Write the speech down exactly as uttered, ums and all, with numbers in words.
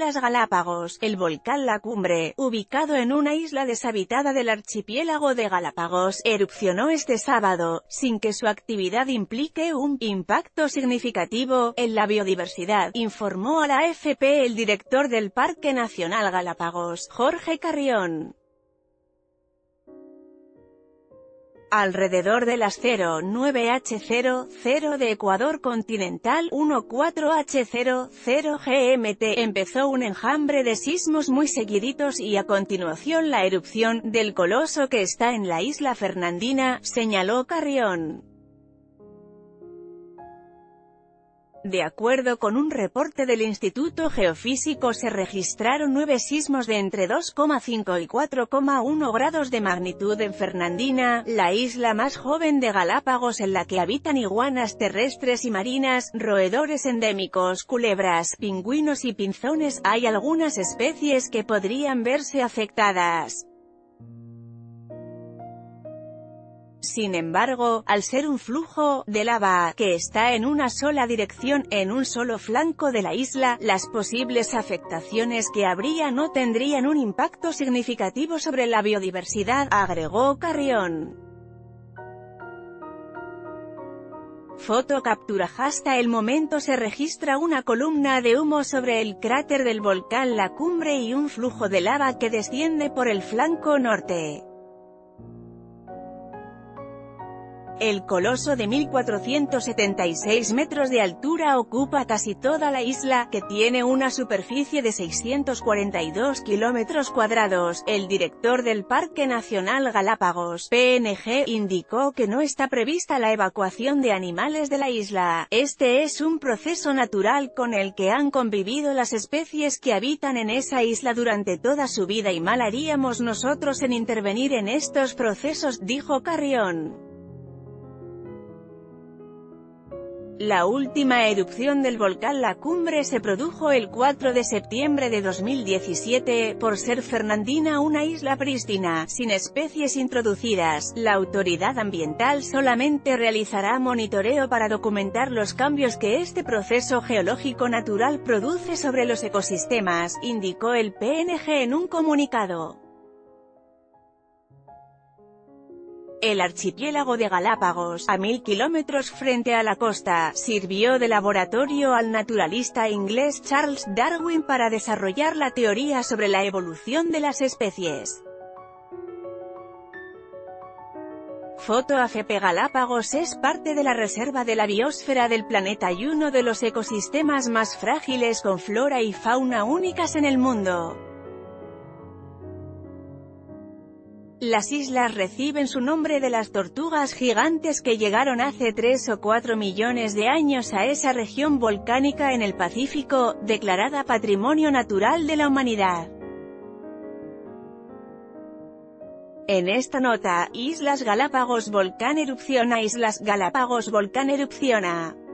Islas Galápagos. El volcán La Cumbre, ubicado en una isla deshabitada del archipiélago de Galápagos, erupcionó este sábado, sin que su actividad implique un impacto significativo en la biodiversidad, informó a la A F P el director del Parque Nacional Galápagos, Jorge Carrión. Alrededor de las cero nueve H cero cero de Ecuador continental, catorce H cero cero G M T, empezó un enjambre de sismos muy seguiditos y a continuación la erupción del coloso que está en la isla Fernandina, señaló Carrión. De acuerdo con un reporte del Instituto Geofísico, se registraron nueve sismos de entre dos coma cinco y cuatro coma uno grados de magnitud en Fernandina, la isla más joven de Galápagos en la que habitan iguanas terrestres y marinas, roedores endémicos, culebras, pingüinos y pinzones. Hay algunas especies que podrían verse afectadas. Sin embargo, al ser un flujo de lava que está en una sola dirección, en un solo flanco de la isla, las posibles afectaciones que habría no tendrían un impacto significativo sobre la biodiversidad, agregó Carrión. Foto captura. Hasta el momento se registra una columna de humo sobre el cráter del volcán La Cumbre y un flujo de lava que desciende por el flanco norte. El coloso de mil cuatrocientos setenta y seis metros de altura ocupa casi toda la isla, que tiene una superficie de seiscientos cuarenta y dos kilómetros cuadrados. El director del Parque Nacional Galápagos, P N G, indicó que no está prevista la evacuación de animales de la isla. Este es un proceso natural con el que han convivido las especies que habitan en esa isla durante toda su vida y mal haríamos nosotros en intervenir en estos procesos, dijo Carrión. La última erupción del volcán La Cumbre se produjo el cuatro de septiembre de dos mil diecisiete, por ser Fernandina una isla prístina, sin especies introducidas. La autoridad ambiental solamente realizará monitoreo para documentar los cambios que este proceso geológico natural produce sobre los ecosistemas, indicó el P N G en un comunicado. El archipiélago de Galápagos, a mil kilómetros frente a la costa, sirvió de laboratorio al naturalista inglés Charles Darwin para desarrollar la teoría sobre la evolución de las especies. Foto. A F P. Galápagos es parte de la reserva de la biosfera del planeta y uno de los ecosistemas más frágiles con flora y fauna únicas en el mundo. Las islas reciben su nombre de las tortugas gigantes que llegaron hace tres o cuatro millones de años a esa región volcánica en el Pacífico, declarada Patrimonio Natural de la Humanidad. En esta nota, Islas Galápagos volcán erupciona. Islas Galápagos volcán erupciona.